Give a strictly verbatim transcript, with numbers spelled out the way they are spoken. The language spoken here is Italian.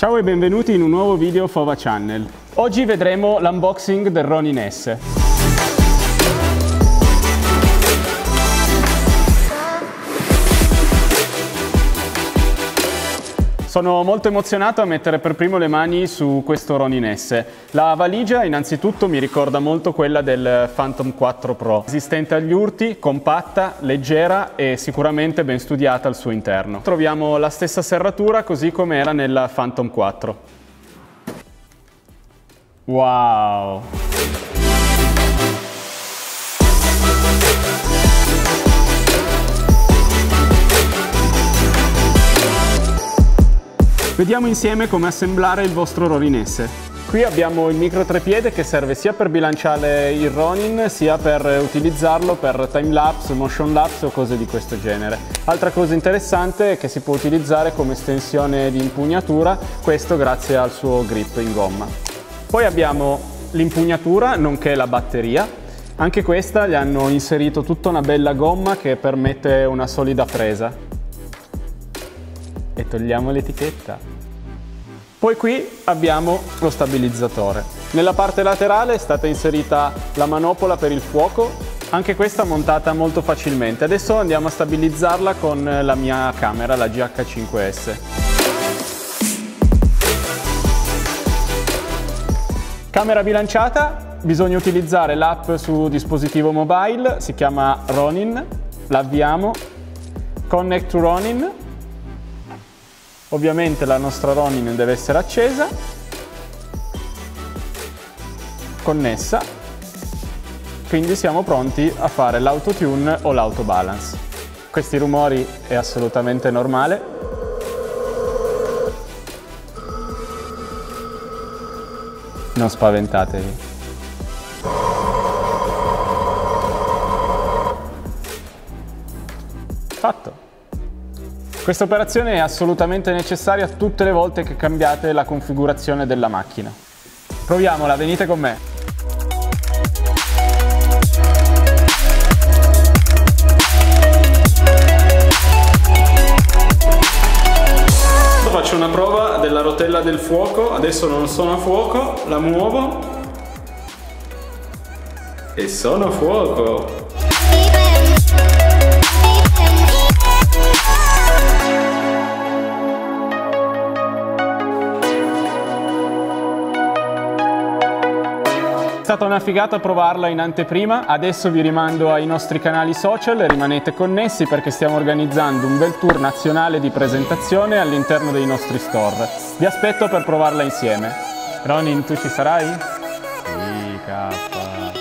Ciao e benvenuti in un nuovo video Fova Channel. Oggi vedremo l'unboxing del Ronin S. Sono molto emozionato a mettere per primo le mani su questo Ronin S. La valigia innanzitutto mi ricorda molto quella del Phantom quattro Pro. Resistente agli urti, compatta, leggera e sicuramente ben studiata al suo interno. Troviamo la stessa serratura così come era nella Phantom quattro. Wow! Vediamo insieme come assemblare il vostro Ronin S. Qui abbiamo il micro trepiede che serve sia per bilanciare il Ronin sia per utilizzarlo per timelapse, motion lapse o cose di questo genere. Altra cosa interessante è che si può utilizzare come estensione di impugnatura, questo grazie al suo grip in gomma. Poi abbiamo l'impugnatura nonché la batteria. Anche questa gli hanno inserito tutta una bella gomma che permette una solida presa. E togliamo l'etichetta. Poi qui abbiamo lo stabilizzatore. Nella parte laterale è stata inserita la manopola per il fuoco, anche questa montata molto facilmente. Adesso andiamo a stabilizzarla con la mia camera, la G H cinque S. Camera bilanciata, bisogna utilizzare l'app su dispositivo mobile, si chiama Ronin, la avviamo, Connect to Ronin. Ovviamente la nostra Ronin deve essere accesa, connessa, quindi siamo pronti a fare l'autotune o l'autobalance. Questi rumori è assolutamente normale. Non spaventatevi. Fatto! Questa operazione è assolutamente necessaria tutte le volte che cambiate la configurazione della macchina. Proviamola, venite con me. Faccio una prova della rotella del fuoco, adesso non sono a fuoco, la muovo e sono a fuoco. È stata una figata provarla in anteprima, adesso vi rimando ai nostri canali social e rimanete connessi perché stiamo organizzando un bel tour nazionale di presentazione all'interno dei nostri store. Vi aspetto per provarla insieme. Ronin, tu ci sarai? Sì, K.